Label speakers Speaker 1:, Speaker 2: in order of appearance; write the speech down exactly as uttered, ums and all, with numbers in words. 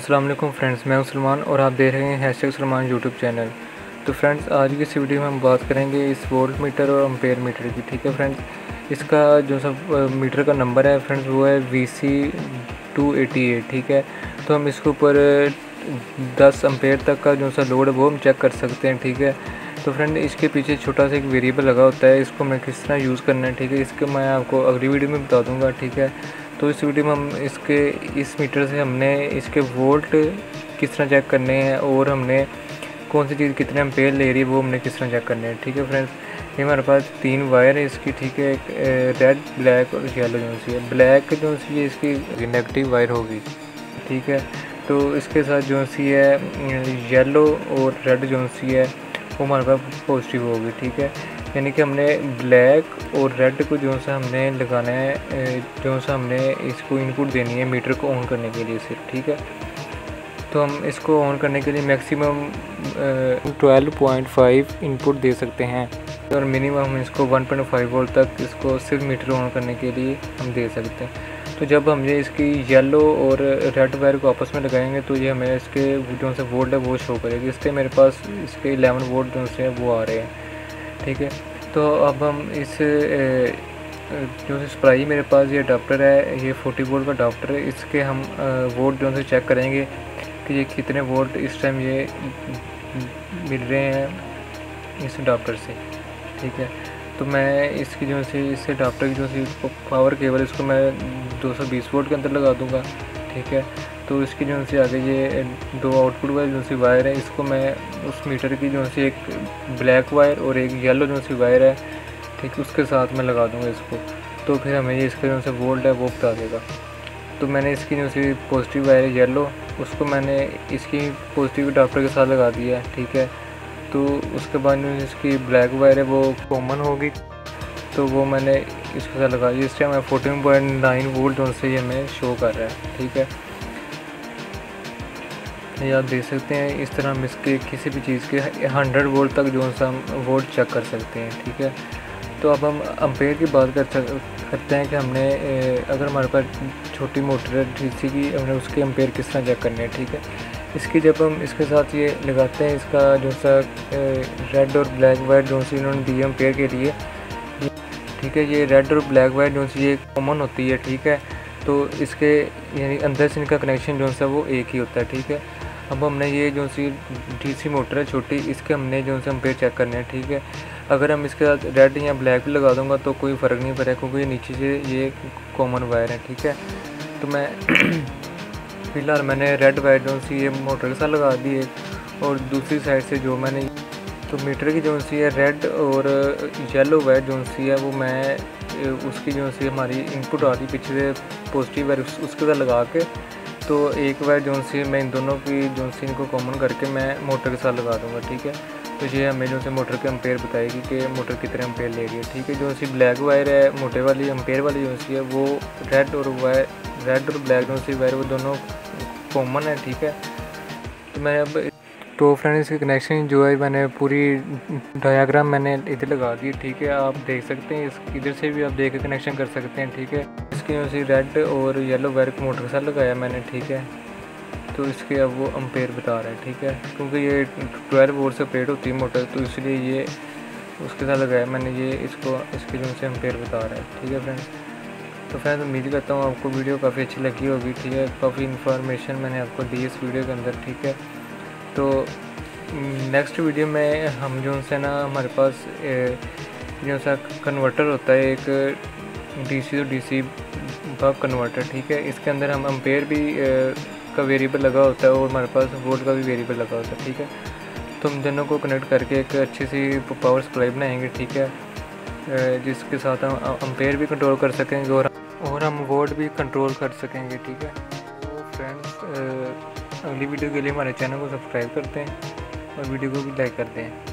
Speaker 1: अस्सलाम वालेकुम फ्रेंड्स, मैं हूं सलमान और आप देख रहे हैं हैशटैग सलमान यूट्यूब चैनल। तो फ्रेंड्स, आज की इस वीडियो में हम बात करेंगे इस वोल्ट मीटर और एम्पेयर मीटर की। ठीक है फ्रेंड्स, इसका जो सब मीटर का नंबर है फ्रेंड्स वो है V C two eighty eight. ठीक है, तो हम इसके ऊपर दस एम्पेयर तक का जो सा लोड है वो हम चेक कर सकते हैं। ठीक है, तो फ्रेंड इसके पीछे छोटा सा एक वेरिएबल लगा होता है, इसको मैं किस तरह यूज़ करना है। ठीक है, इसके मैं आपको अगली वीडियो में बता दूंगा। ठीक है, तो इस वीडियो में हम इसके इस मीटर से हमने इसके वोल्ट किस तरह चेक करने हैं और हमने कौन सी चीज़ कितने एम्पेयर ले रही है वो हमने किस तरह चेक करने हैं। ठीक है फ्रेंड्स, ये हमारे पास तीन वायर है इसकी। ठीक है, एक रेड, ब्लैक और येलो जो सी है। ब्लैक जो सी है इसकी नेगेटिव वायर होगी। ठीक है, तो इसके साथ जो सी है येलो और रेड जो सी है वो हमारे पास पॉजिटिव होगी। ठीक है, यानी कि हमने ब्लैक और रेड को जो सा हमने लगाना है, जो सा हमने इसको इनपुट देनी है मीटर को ऑन करने के लिए सिर्फ। ठीक है, तो हम इसको ऑन करने के लिए maximum twelve point five input दे सकते हैं और मिनिमम हम इसको वन पॉइंट फाइव वोल्ट तक इसको सिर्फ मीटर ऑन करने के लिए हम दे सकते हैं। तो जब हम ये इसकी येलो और रेड वायर को आपस में लगाएंगे तो ये हमें इसके जो से वोल्ट है वो शो करेगी। इसके मेरे पास इसके इलेवन वोल्ट जो से वो आ रहे हैं। ठीक है, तो अब हम इस जो से सप्लाई मेरे पास ये अडाप्टर है, ये फोर्टी वोल्ट का अडाप्टर है, इसके हम वोल्ट जो से चेक करेंगे कि ये कितने वोल्ट इस टाइम ये मिल रहे हैं इस अडाप्टर से। ठीक है, तो मैं इसकी जो से इस अडाप्टर की जो सी पावर केबल इसको मैं दो सौ बीस वोल्ट के अंदर लगा दूंगा। ठीक है, तो इसकी जो सी आगे ये दो आउटपुट वायर जो सी वायर है, इसको मैं उस मीटर की जो सी एक ब्लैक वायर और एक येलो जो सी वायर है, ठीक है, उसके साथ मैं लगा दूंगा इसको। तो फिर हमें ये इसका जो सी वोल्ट है वो बता देगा। तो मैंने इसकी जो सी पॉजिटिव वायर है येलो, उसको मैंने इसकी पॉजिटिव अडाप्टर के साथ लगा दिया है। ठीक है, तो उसके बाद जो इसकी ब्लैक वायर है वो कॉमन होगी, तो वो मैंने इसके साथ लगा दी। इस time fourteen point nine volt जो से ये हमें शो कर रहा है। ठीक है, ये आप देख सकते हैं इस तरह हम इसके किसी भी चीज़ के हंड्रेड वोल्ट तक जो सा हम वोल्ट चेक कर सकते हैं। ठीक है, तो अब हम एम्पेयर की बात कर करते हैं कि हमने अगर हमारे पास छोटी मोटर है डीसी की, हमने उसके एम्पेयर किस तरह चेक करने हैं। ठीक है, इसकी जब हम इसके साथ ये लगाते हैं, इसका जो सा रेड और ब्लैक वायर जो सी इन्होंने दी एम्पेयर के लिए। ठीक है, ये रेड और ब्लैक वायर जो सी ये कॉमन होती है। ठीक है, तो इसके यानी अंदर से इनका कनेक्शन जो सा वो एक ही होता है। ठीक है, अब हमने ये जो सी डीसी मोटर है छोटी, इसके हमने जो सा एम्पेयर चेक करने हैं। ठीक है, अगर हम इसके साथ रेड या ब्लैक भी लगा दूंगा तो कोई फ़र्क नहीं पड़ेगा क्योंकि ये नीचे से ये कॉमन वायर है। ठीक है, तो मैं फिलहाल मैंने रेड वायर जो सी ये मोटर के साथ लगा दी है और दूसरी साइड से जो मैंने तो मीटर की जो सी है रेड और येलो वायर जो सी है वो मैं उसकी जो सी हमारी इनपुट आ रही पीछे से पॉजिटिव वायर उस, उसके साथ लगा के, तो एक वायर जो सी मैं इन दोनों की जो सी इनको कॉमन करके मैं मोटर के साथ लगा दूँगा। ठीक है, तो ये हमें जो सी मोटर के एम्पेयर बताएगी कि मोटर कितने एम्पेयर ले रही है। ठीक है, जो सी ब्लैक वायर है मोटे वाली एम्पेयर वाली जो सी है वो रेड और वायर रेड और ब्लैक जो सी वायर वो दोनों कॉमन है। ठीक है, तो मैं अब तो फ्रेंड इसके कनेक्शन जो है मैंने पूरी डायग्राम मैंने इधर लगा दी। ठीक है, आप देख सकते हैं, इस इधर से भी आप देख के कनेक्शन कर सकते हैं। ठीक है, इसकी जो सी रेड और येलो वायर को मोटर के साथ लगाया मैंने। ठीक है, तो इसके अब वो एम्पेयर बता रहा है। ठीक है, क्योंकि ये ट्वेल्व वोल्ट से ऑपरेट होती है मोटर, तो इसलिए ये उसके साथ लगाया मैंने, ये इसको इसके जो से एम्पेयर बता रहा है। ठीक है फ्रेंड्स, तो फ्रेंड्स उम्मीद करता हूँ आपको वीडियो काफ़ी अच्छी लगी होगी। ठीक है, काफ़ी इन्फॉर्मेशन मैंने आपको दी इस वीडियो के अंदर। ठीक है, तो नेक्स्ट वीडियो में हम जो से ना हमारे पास जो सा कन्वर्टर होता है एक DC to DC buck converter. ठीक है, इसके अंदर हम एम्पेयर भी का वेरिएबल लगा होता है और हमारे पास वोल्ट का भी वेरिएबल लगा होता है। ठीक है, तो हम दोनों को कनेक्ट करके एक अच्छी सी पावर सप्लाई बनाएंगे। ठीक है, जिसके साथ हम एम्पेयर भी कंट्रोल कर सकेंगे और और हम वोल्ट भी कंट्रोल कर सकेंगे। ठीक है, तो फ्रेंड्स अगली वीडियो के लिए हमारे चैनल को सब्सक्राइब करते हैं और वीडियो को भी लाइक करते हैं।